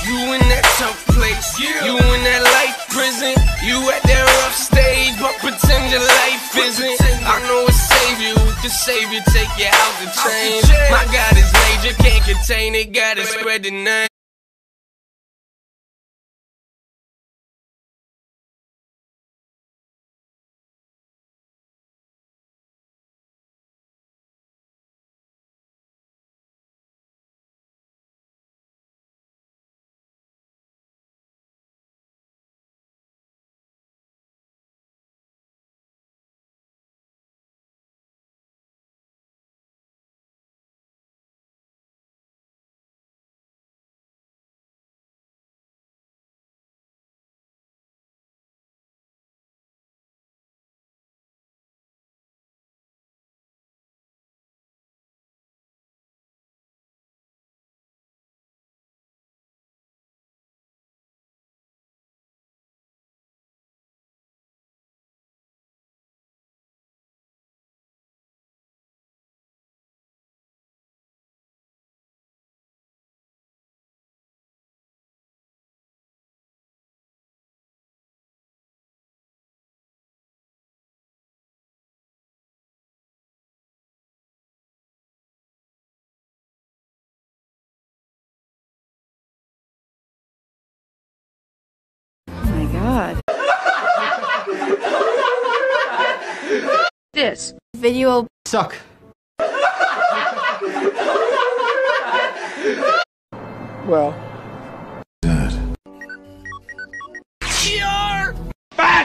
You in that tough place, you in that life prison. You at that rough stage, but pretend your life isn't. I know a savior who can save you, take you out the chain. My God is major, can't contain it, gotta spread the name. My God. This video suck. Well.